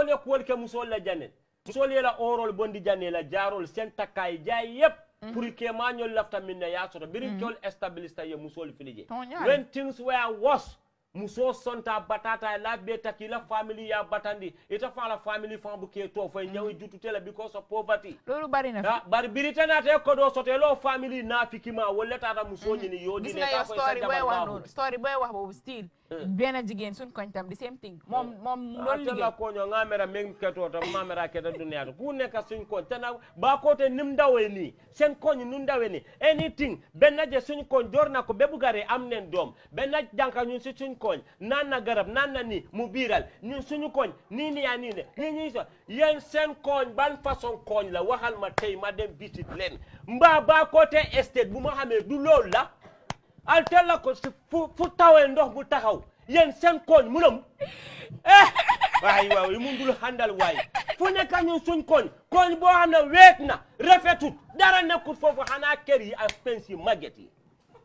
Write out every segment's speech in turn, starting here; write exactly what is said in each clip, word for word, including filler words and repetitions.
le ko ke musol la janne musol la orol bondi janne la jarol sen takay jaay yep pour que mañol lafta minna ya soto birin tol establista ye musol filije when things were worse muso sonta batata la beta ki la family ya batandi ita fa la family fa bu ke to fay ñaw jututela because of poverty lolu bari na bari biritana te ko do sote lo family na fikima wala tata muso ñi ni yodi ne ka ko story boy wax non story boy wax bobu still bena jigen sun koñ tam the same thing mom mom lolu liggéey la ko ñoo ngamera meng keto to mamera keta dunya ku nekk suñ koñ tana ba ko te nim dawe ni sen koñ nu dawe ni anything benna je suñ koñ dorna ko bebu gare am nen dom benna janka ñun ci suñ koñ nan na garab nan na ni mu biral ñun suñu koñ ni ni ya ni ne ñi ñi so yeen sen koñ ban façon koñ la waxal ma tey ma dem visit len mba ba ko te estate bu ma xamé du lool la al tella ko fu fu tawé ndox bu taxaw yeen sen koñ munam eh way way mu ndul handal way fu nekk ñun suñ koñ koñ bo xamna wéet na rafetut dara nekkut fofu xana kër yi ak pensi maget yi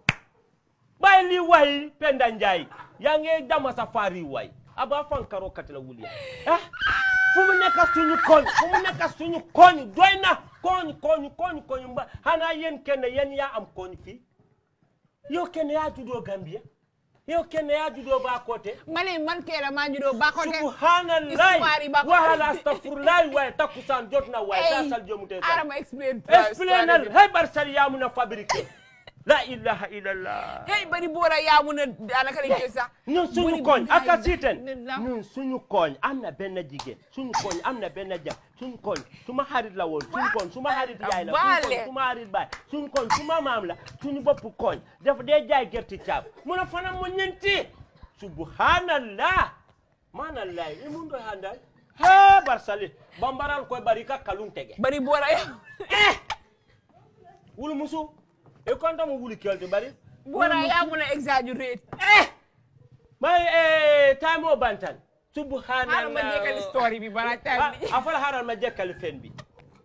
bay li way Penda Njaay yaa ngi dama safari way aba fankaro katila wuli eh fu mu nekk suñu koñ fu mu nekk suñu koñ doy na koñ koñ koñ koñ mba xana yeen kenn yeen yaa am koñ fi yo kenn yaa juddoo Gambia yo kenn yaa juddoo Bakote mane man kera ma juddoo Bakote subhanallah wa hala astaghfirullah wa takusan jotna wa tasal jomute ara ma explain explainal hay barsal ya muna fabriquer la ilaha illallah hey bari Bora ya muna alaka le sa ñun suñu koñ aka siten ñun suñu koñ am na benn jigéen suñu koñ am na benn jam suñu koñ suma xarit la woon suñu koñ suma xarit yaay la suñu koñ suma xarit baay suñu koñ suma maam la suñu bopp koñ dafa dee jaay gerte caab mu na fana mu ñenti subhanallah manallah e mun do handal ha barsali bambaran koy bari ka kalun tege bari Bora eh wulu musu e konta mo wuli kelte bari Bora ya muna exaggerate eh may eh time o bantan subhanallah haral ma jekkal story bi bala time bi afala haral ma jekkal fen bi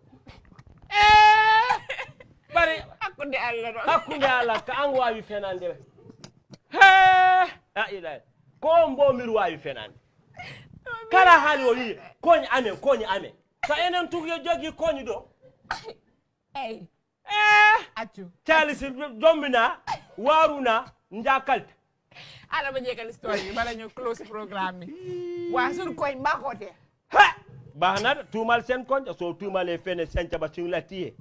eh bari akunde Allah do akunde Allah ka an waawi fenande he a ila ko mbo mir waawi fenande kala hali o wi koñ ame koñ ame sa enen tugi jogi koñ do hey eh atu Charles dombina waruna njakalta ala ma jekkal story bi bala ñu close programme bi wa sun koñ Bakote ha bahna tumal sen koñ so tumale fene senca ba ci latiye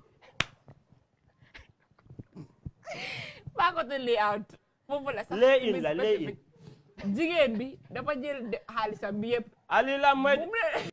Bakote layout fofu la sax lay in la lay in jigéen bi dafa jël xaalisam bi yëpp ali la moy